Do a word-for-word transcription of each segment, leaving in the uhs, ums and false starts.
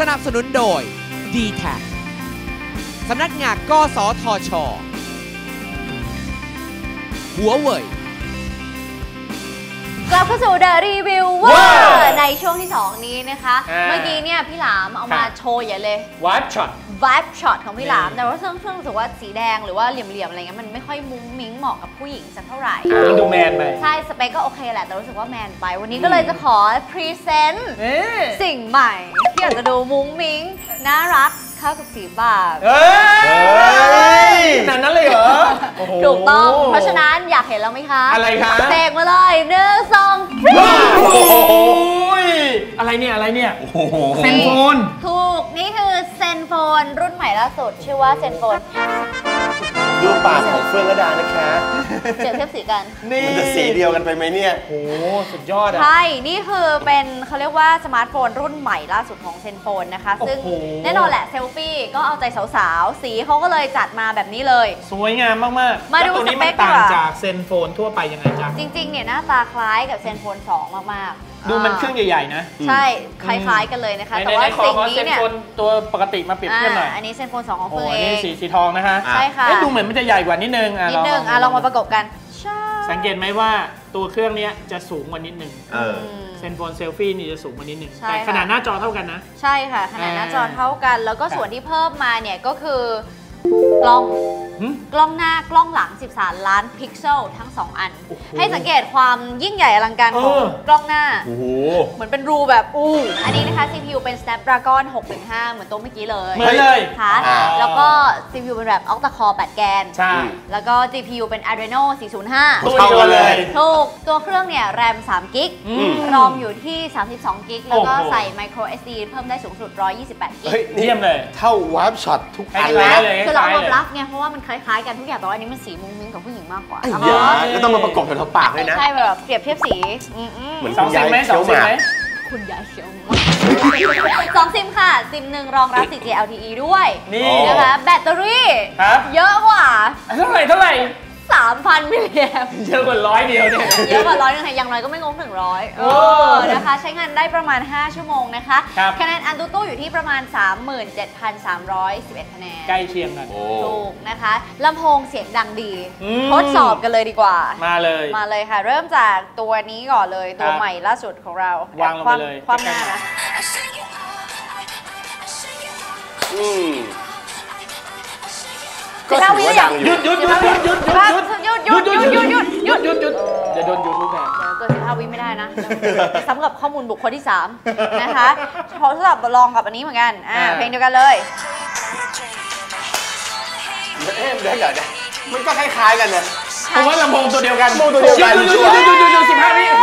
นับสนุนโดย ดี แท็ก สำนักงานกสทช.หัวเว่ยกลับเข้าสู่ The Reviewer ในช่วงที่สองนี้นะคะเมื่อกี้เนี่ยพี่หลามเอามาโชว์อย่าเลย Vibe Shot Vibe Shot ของพี่หลามแต่ว่าเครื่องเครื่องรู้สึกว่าสีแดงหรือว่าเหลี่ยมๆอะไรเงี้ยมันไม่ค่อยมุ้งมิ้งเหมาะกับผู้หญิงสักเท่าไหร่มันดูแมนไปใช่สเปคก็โอเคแหละแต่รู้สึกว่าแมนไปวันนี้ก็เลยจะขอพรีเซนต์สิ่งใหม่ที่อยากจะดูมุ้งมิ้งน่ารักเข้ากับสีปากเฮ้ยขนาดนั้นเลยเหรอถูกต้องเพราะฉะนั้นอยากเห็นแล้วไหมคะอะไรคะเสกมาเลยหนึ่งสองโอ้โหอะไรเนี่ยอะไรเนี่ยเซนโฟนถูกนี่คือเซนโฟนรุ่นใหม่ล่าสุดชื่อว่าเซนโฟนดูปากของเฟื่องระดานะคะเดี๋ยวเทียบสีกันมันจะสีเดียวกันไปไหมเนี่ยโอ้สุดยอดอ่ะใช่นี่คือเป็นเขาเรียกว่าสมาร์ทโฟนรุ่นใหม่ล่าสุดของเซนโฟนนะคะซึ่งแน่นอนแหละเซลฟี่ก็เอาใจสาวๆสีเขาก็เลยจัดมาแบบนี้เลยสวยงามมากๆมาดูสเปคต่างจากเซนโฟนทั่วไปยังไงจ๊ะจริงๆเนี่ยหน้าตาคล้ายกับเซนโฟนสองมากๆดูมันเครื่องใหญ่ๆนะใช่คล้ายๆกันเลยนะคะแต่ว่าสิ่งนี้เนี่ยตัวปกติมาเปรียบเทียบหน่อยอันนี้เซนโฟนสองของเฟื่องเองนี่สีสีทองนะคะใช่ค่ะดูเหมือนมันจะใหญ่กว่านิดนึงนิดนึงอ่ะลองมาประกบกันสังเกตไหมว่าตัวเครื่องนี้จะสูงกว่านิดนึงเซนโฟนเซลฟี่นี่จะสูงกว่านิดนึงแต่ขนาดหน้าจอเท่ากันนะใช่ค่ะขนาดหน้าจอเท่ากันแล้วก็ส่วนที่เพิ่มมาเนี่ยก็คือกล้องกล้องหน้ากล้องหลังสิบสามล้านพิกเซลทั้งสองอันให้สังเกตความยิ่งใหญ่อลังการของกล้องหน้าเหมือนเป็นรูแบบอู้อันนี้นะคะ ซี พี ยู เป็น Snapdragon หกหนึ่งห้าเหมือนตัวเมื่อกี้เลยเหมือนเลยค่ะแล้วก็ ซี พี ยู เป็นแบบ Octa Core แปดแกนใช่แล้วก็ จี พี ยู เป็น Adreno สี่ศูนย์ห้าตัวเดียวเลยถูกตัวเครื่องเนี่ยแรมสามกิกรอมอยู่ที่สามสิบสองกิกแล้วก็ใส่ Micro เอส ดี เพิ่มได้สูงสุดหนึ่งร้อยยี่สิบแปดกิกเยี่ยมเลยเท่า Vibe Shot ทุกอันเลยคือเราแบบรักไงเพราะว่ามันคล้ายๆกันทุกอย่างแต่ว่าอันนี้มันสีมุ้งมิ้งกับผู้หญิงมากกว่าก็ต้องมาประกบกับปากเลยนะใช่แบบเปรียบเทียบสีเหมือนสองซิมไหมสองซิมไหมคุณยายเขียวมากสองซิมค่ะซิมหนึ่งรองรับ โฟร์จี แอล ที อี ด้วยนี่นะคะแบตเตอรี่เยอะกว่าเท่าไหร่เท่าไหร่สามพันมิลลิแอมป์เยอะกว่าร้อยเดียวเนี่ยเยอะกว่าร้อยนึงค่ะอย่างน้อยก็ไม่งงถึงร้อยโอ้นะคะใช้งานได้ประมาณห้าชั่วโมงนะคะคะแนนอันตูอยู่ที่ประมาณ สามหมื่นเจ็ดพันสามร้อยสิบเอ็ด คะแนนใกล้เคียงกันถูกนะคะลำโพงเสียงดังดีทดสอบกันเลยดีกว่ามาเลยมาเลยค่ะเริ่มจากตัวนี้ก่อนเลยตัวใหม่ล่าสุดของเราวางลงไปเลยความหน้านะอืมก็ถือว่าดังอยู่หยุดหยุดหยุดหยุดหยุดหยุดหยุดหยุดหยุดหยุดหยุดหยุดหยุดหยุดหยุดจะโดนยูทูบแบนเกินสิบห้าวิไม่ได้นะซ้ำกับข้อมูลบุคคลที่สามนะคะทดสอบลองกับอันนี้เหมือนกันอ่าเพลงเดียวกันเลยเอ๊ะได้เหรอเนี่ยมันก็คล้ายๆกันนะเพราะว่าลำโพงตัวเดียวกันลำโพงตัวเดียวกันหยุดหยุดหยุดหยุดหยุดหยุดสิบห้าวิ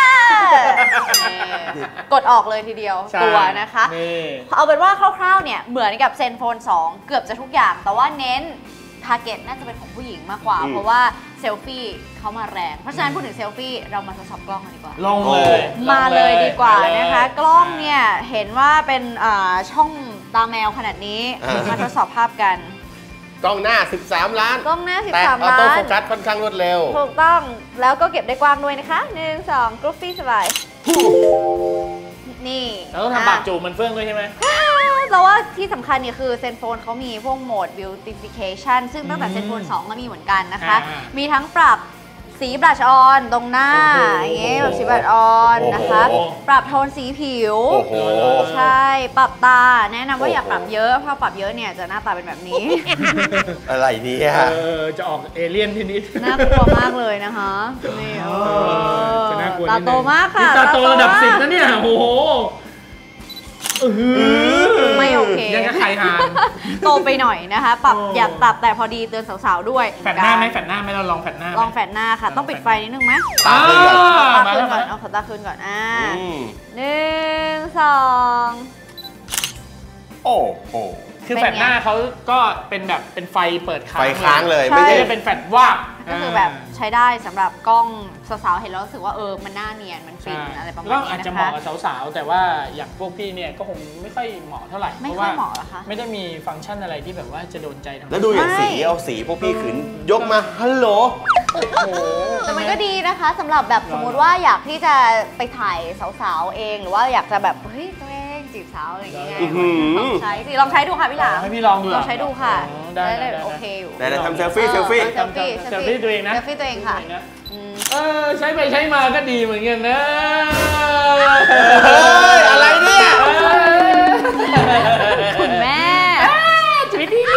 กดออกเลยทีเดียวตัวนะคะเอาเป็นว่าคร่าวๆเนี่ยเหมือนกับเซนโฟนสองเกือบจะทุกอย่างแต่ว่าเน้นทาร์เก็ตน่าจะเป็นของผู้หญิงมากกว่าเพราะว่าเซลฟี่เขามาแรงเพราะฉะนั้นพูดถึงเซลฟี่เรามาทดสอบกล้องกันดีกว่าลงเลยมาเลยดีกว่านะคะกล้องเนี่ยเห็นว่าเป็นช่องตาแมวขนาดนี้มาทดสอบภาพกันกล้องหน้าสิบสามล้านกล้องหน้าสิบสามล้านแต่ออโต้โฟกัสค่อนข้างรวดเร็วถูกต้องแล้วก็เก็บได้กว้างด้วยนะคะหนึ่งสองกรุ๊ปฟี่สบายนี่แล้วต้องทำปากจูบมันเฟื่องด้วยใช่ไหมแต่ว่าที่สำคัญเนี่ยคือเซนโฟนเขามีพวกโหมด beautification ซึ่งตั้งแต่เซนโฟนสองก็มีเหมือนกันนะคะมีทั้งปรับสีบลัชออนตรงหน้าอย่างเงี้ยแบบสีบลัชออนนะคะปรับโทนสีผิวใช่ปรับตาแนะนำว่าอย่าปรับเยอะเพราะปรับเยอะเนี่ยจะหน้าตาเป็นแบบนี้อะไรเนี่ยเออจะออกเอเลี่ยนทีนี้น่ากลัวมากเลยนะคะนี่เออตาโตมากค่ะตาโตระดับสิบนะเนี่ยโอ้โหไม่โอเคยังจะใครหานโตไปหน่อยนะคะปรับอยากปรับแต่พอดีเตือนสาวๆด้วยแฟดหน้าไหมแฟดหน้าไหมเราลองแฟดหน้าลองแฟดหน้าค่ะต้องปิดไฟนิดนึงไหมตาขึ้นก่อนตาขึ้นก่อนเอาขนตาขึ้นก่อนอ่าหนึ่งสองโอ้โหคือแฟลชหน้าเขาก็เป็นแบบเป็นไฟเปิดค้างไฟค้างเลยไม่ได้เป็นแฟลชว่าก็คือแบบใช้ได้สำหรับกล้องสาวๆเห็นแล้วรู้สึกว่าเออมันน่าเนียนมันฟินอะไรประมาณนี้นะคะก็อาจจะเหมาะกับสาวๆแต่ว่าอย่างพวกพี่เนี่ยก็คงไม่ค่อยเหมาะเท่าไหร่ไม่ค่อยเหมาะหรอคะไม่ได้มีฟังก์ชันอะไรที่แบบว่าจะโดนใจทั้งแล้วดูอย่างสีเอาสีพวกพี่ขืนยกมาฮัลโหลแต่มันก็ดีนะคะสำหรับแบบสมมติว่าอยากที่จะไปถ่ายสาวๆเองหรือว่าอยากจะแบบเฮ้ยตัวเองจีบสาวอะไรอย่างเงี้ยอื้อหือลองใช้สิลองใช้ดูค่ะพี่หลามให้พี่ลองดูลองใช้ดูค่ะอ๋อได้ได้ได้โอเคอยู่ไหนๆทำเซลฟี่เซลฟี่เซลฟี่เซลฟี่ตัวเองนะเซลฟี่ตัวเองค่ะอืมเออใช้ไปใช้มาก็ดีเหมือนกันนะเฮ้ยอะไรเนี่ยคุณแม่ชีวิตดี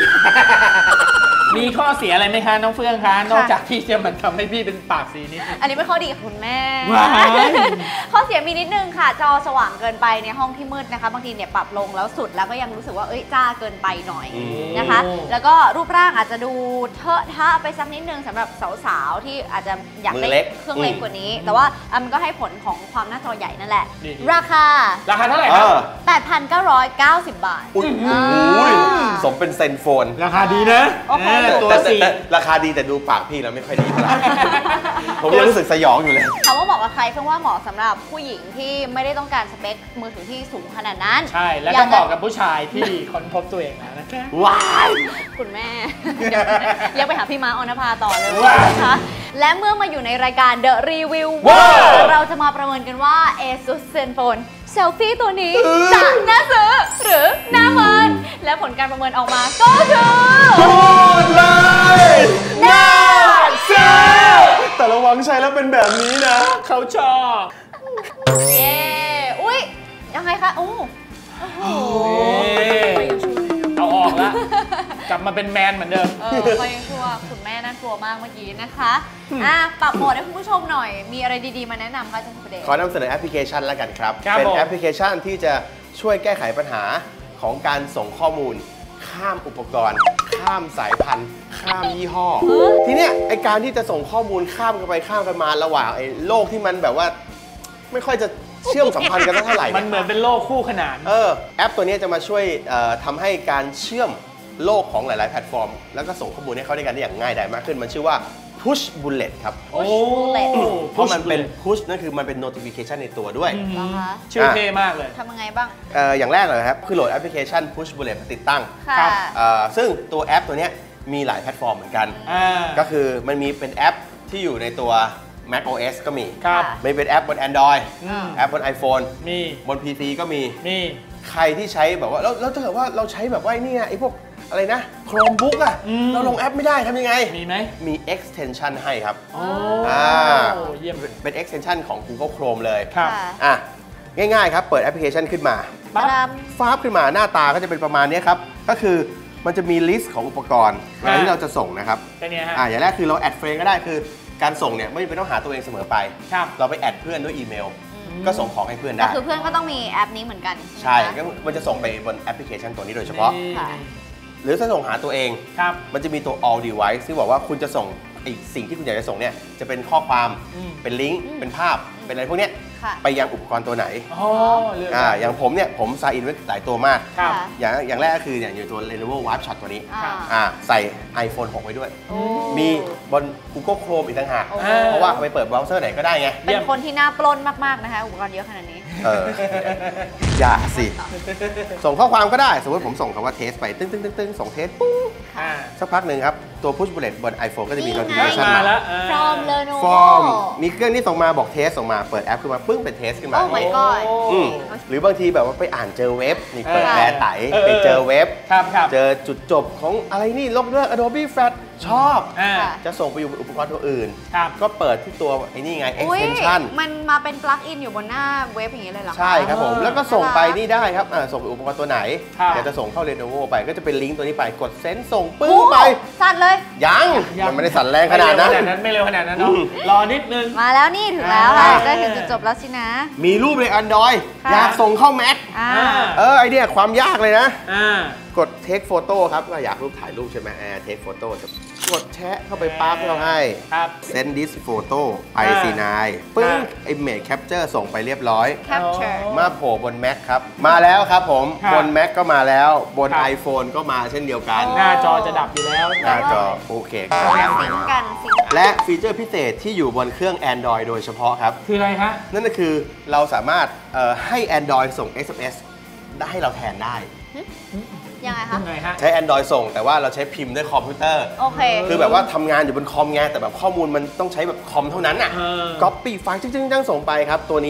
มีข้อเสียอะไรไหมคะน้องเฟื่องคะนอกจากที่จะมันทำให้พี่เป็นปากสีนี้อันนี้เป็นข้อดีของคุณแม่ว้ายข้อเสียมีนิดนึงค่ะ จอสว่างเกินไปในห้องที่มืดนะคะบางทีเนี่ยปรับลงแล้วสุดแล้วก็ยังรู้สึกว่าเอ้ยจ้าเกินไปหน่อยอืมนะคะ แล้วก็รูปร่างอาจจะดูเทอะทะไปสักนิดนึงสำหรับสาวๆที่อาจจะอยากมืได้อเล็กเครื่องเล็กกว่านี้ แต่ว่าอ่ะมันก็ให้ผลของความหน้าจอใหญ่นั่นแหละดีราคาราคาเท่าไหร่เอครับอแปดพันเก้าร้อยเก้าสิบบาทอุ้ยอ่าอุ้ยสมเป็นเซนโฟนราคาดีนะโอเคเออตัวแต่แต่สี่แต่ราคาดีแต่ดูปากพี่แล้วไม่ค่อยดีเท่าไหร่ ผมยังรู้สึกสยองอยู่เลยถามว่าเหมาะกับใครเพิ่งว่าเหมาะสำหรับผู้หญิงที่ไม่ได้ต้องการสเปคมือถือที่สูงขนาดนั้นใช่แล้วอก็ยากเหมาะกับผู้ชายที่ค้นพบตัวเองแล้วนะคะว้ายคุณแม่ เรียกไปหาพี่ม้าออนภาต่อเลยว้าวนะคะและเมื่อมาอยู่ในรายการ The Review ว้าวเราจะมาประเมินกันว่า ASUS ZenFone เซลฟี่ตัวนี้จะน่าซื้อหรือน่าเมินและผลการประเมินออกมาก็คือพูดเลยน่าซื้อแต่ระวังใช้แล้วเป็นแบบนี้นะเขาชอบเย้อุ้ยยังไงคะโอ้โอ้โหเอาออกละกลับมาเป็นแมนเหมือนเดิมเออเขายังชั่วคุณแม่น่ากลัวมากเมื่อกี้นะคะอ่ะปรับโหมดให้คุณผู้ชมหน่อย มีอะไรดีๆมาแนะนำคะอาจารย์สุเดชขอนำเสนอแอปพลิเคชันแล้วกันครับครับเป็นผมแอปพลิเคชันที่จะช่วยแก้ไขปัญหาของการส่งข้อมูล ข้ามอุปกรณ์ ข้ามสายพันธุ์ ข้ามยี่ห้อ ทีเนี้ยไอการที่จะส่งข้อมูลข้ามกันไปข้ามกันมาระหว่างไอโลกที่มันแบบว่า ไม่ค่อยจะเชื่อมสัมพันธ์กันเท่าไหร่มันเหมือนเป็นโลกคู่ขนานเออแอปตัวนี้จะมาช่วยเอ่อทำให้การเชื่อมโลกของหลาย ๆ แพลตฟอร์ม แล้วก็ส่งข้อมูลให้เข้าด้วยกันได้อย่างง่ายดายมากขึ้น มันชื่อว่า Push Bullet ครับโอ้ Bullet เพราะมันเป็น push นั่นคือมันเป็น notification ในตัวด้วยเหรอคะชื่อเท่มากเลยทำยังไงบ้างเอ่ออย่างแรกเลยครับ คือโหลดแอปพลิเคชัน Push Bullet มาติดตั้งค่ะครับเอ่อซึ่งตัวแอปตัวเนี้ยมีหลายแพลตฟอร์มเหมือนกันอ่าก็คือมันมีเป็นแอปที่อยู่ในตัว macOS ก็มีครับไม่เป็นแอปบน Android อืมแอปบน iPhone มีบน พี ซี ก็มีมีใครที่ใช้แบบว่าแล้วแล้วถ้าเกิดว่าเราใช้แบบว่านี่ไอ้พวกอะไรนะ Chromebook อะอืมเราลงแอปไม่ได้ทำยังไงมีไหมมี extension ให้ครับโอ้อ่าเยี่ยมเป็น extension ของ Google Chrome เลยครับค่ะอ่ะ ง่ายๆครับ เปิดแอปพลิเคชันขึ้นมาตาดฟ้าบขึ้นมาหน้าตาก็จะเป็นประมาณนี้ครับ ก็คือมันจะมีลิสต์ของอุปกรณ์เวลาที่เราจะส่งนะครับเป็นไงฮะอ่ะอย่างแรกคือเราแอดเฟรนก็ได้คือการส่งเนี่ยไม่จำเป็นต้องหาตัวเองเสมอไปครับเราไปแอดเพื่อนด้วยอีเมล ก็ส่งของให้เพื่อนก็ได้คือเพื่อนก็ต้องมีแอปนี้เหมือนกันใช่ไหมก็คะมันจะส่งไปบนแอปพลิเคชันตัวนี้โดยเฉพาะนี่ค่ะหรือถ้าส่งหาตัวเองครับมันจะมีตัว all device ซึ่งบอกว่าคุณจะส่งไอสิ่งที่คุณอยากจะส่งเนี่ยจะเป็นข้อความอืมเป็นลิงก์อืมเป็นภาพ เป็นอะไรพวกเนี้ยค่ะไปยังอุปกรณ์ตัวไหนอ๋อเรื่องอ่าอย่างผมเนี่ยผมซายอินไว้หลายตัวมากครับค่ะอย่างอย่างแรกก็คือเนี่ยอยู่ตัว Lenovo Warp Shot ตัวนี้อ่าอ่าใส่ iPhone หกไว้ด้วยโอ้มีบน Google Chrome อีกต่างหากโอ้เพราะว่าเอาไปเปิดเบราว์เซอร์ไหนก็ได้ไงเป็นคนที่น่าปล้นมากๆนะคะอุปกรณ์เยอะขนาดนี้เออ อย่าสิ ส่งข้อความก็ได้ สมมติผมส่งคำว่าเทสไป ตึ้งตึ้งตึ้งตึ้งส่งเทสปุ้งอ่าสักพักหนึ่งครับ ตัว Push Bullet บน iPhone ก็จะมีนี่ไง notification มามาแล้วอ่า from Lenovo ฟอร์ม มีเครื่องที่ส่งมาบอกเทสส่งมา เปิดแอปขึ้นมา ปึ้งเป็นเทสขึ้นมา Oh my god อืมหรือบางทีแบบว่าไปอ่านเจอเว็บ นี่เปิดเออแปลไตเออไปเจอเว็บครับครับเจอจุดจบของอะไรนี่ลบเลิก Adobe Flash ชอบอ่าค่ะจะส่งไปอยู่บนอุปกรณ์ตัวอื่นครับก็เปิดที่ตัวไอ้นี่ไงอุ้ย extension มันมาเป็นปลั๊กอินอยู่บนหน้าเว็บอย่างนี้เลยเหรอคะใช่ครับผมเออแล้วก็ส่งไปนี่ได้ครับอ่าส่งไปอุปกรณ์ตัวไหนครับอยากจะส่งเข้า Lenovo ไปก็จะเป็นลิงก์ตัวนี้ไปกดเซ็นส่งปึ้โอ้งไปสั่นเลยยังยังมันไม่ได้สั่นแรงขนาดนั้นไม่เร็วขนาดนั้นไม่เร็วขนาดนั้นเนาะอืมรอนิดนึงมาแล้วนี่ถึงแล้วค่ะอ่าได้ถึงจุดจบแล้วสินะมีรูปใน Android ค่ะอยากส่งเข้า Mac อ่าอ่าเออไอเดียความยากเลยนะอ่ากด Take Photo ครับก็อยากรูปถ่ายรูปใช่ไหมแอร์ Take Photo จะกดแชะเข้าไปปั๊บเราให้ครับ Send this photo ไปอ่าซีนายปึ้งอ่า Image Capture ส่งไปเรียบร้อย capture อ๋อมาโผล่บน Mac ครับ มาแล้วครับผมครับบน Mac ก็มาแล้วบนครับ iPhone ก็มาเช่นเดียวกันหน้าจอจะดับอยู่แล้วหน้าจอโอเคครับสิงกันสิงกันและฟีเจอร์พิเศษที่อยู่บนเครื่อง Android โดยเฉพาะครับคืออะไรฮะนั่นก็คือเราสามารถเอ่อให้ Android ส่ง เอส เอ็ม เอส ได้ให้เราแทนได้ยังไงคะยังไงฮะใช้ Android ส่งแต่ว่าเราใช้พิมพ์ด้วยคอมพิวเตอร์โอเคคือแบบว่าทำงานอยู่บนคอมไงแต่แบบข้อมูลมันต้องใช้แบบคอมเท่านั้นอ่ะเออก๊อปปี้ไฟล์จึ้งๆจังส่งไปครับ ตัวนี้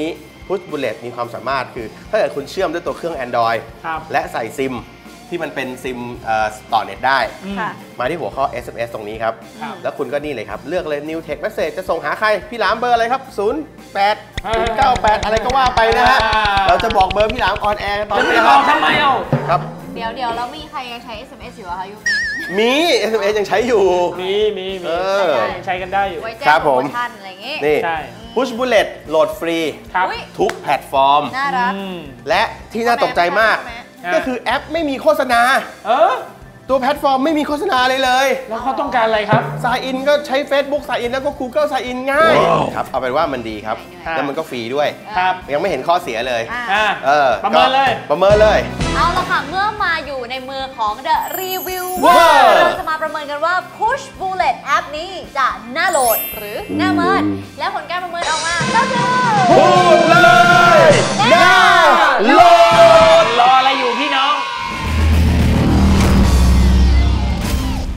Push Bullet มีความสามารถคือถ้าเกิดคุณเชื่อมด้วยตัวเครื่อง Android ครับและใส่ซิมที่มันเป็นซิมต่อเน็ตได้ค่ะมาที่หัวข้อ เอส เอ็ม เอส ตรงนี้ครับครับแล้วคุณก็นี่เลยครับ เลือกเลย New Text Message จะส่งหาใคร พี่หลามเบอร์อะไรครับ ศูนย์ แปด ศูนย์ เก้า แปด อะไรก็ว่าไปนะฮะ เราจะบอกเบอร์พี่หลามออนแอร์ตอนแล้วนี้ไม่คบรัอบ กทำไมเอาครับเดี๋ยวเดี๋ยวแล้วมีใครยังใช้ เอส เอ็ม เอส อยู่อะคะยุคนี้มี เอส เอ็ม เอส ยังใช้อยู่มีมีมีเออใช้กันได้อยู่ไว้แจ้ครังบโปผรมโมชั่นอะไรอย่างงี้นี่ใช่ Push Bullet โหลดฟรีครับอุ๊ยทุกแพลตฟอร์มน่ารักอืมและที่น่าตกใจมากใช่ไหมก็คือแอปไม่มีโฆษณาเออตัวแพลตฟอร์มไม่มีโฆษณาเลยเลยแล้วเขาต้องการอะไรครับ s ายอินก็ใช้ Facebook สายอินแล้วก็ Google สายอินง่ายครับเอาเป็นว่ามันดีครับเหนื่อยๆแล้วมันก็ฟรีด้วยครับยังไม่เห็นข้อเสียเลยอ่ะอ่าเออประเมินเลยก็ประเมินเลยเอาละค่ะ เมื่อมาอยู่ในมือของ The Reviewer ว้าวเราจะมาประเมินกันว่า Push Bullet แอปนี้จะน่าโหลดหรือน่าเมินและผลการประเมินออกมาก็คือ Push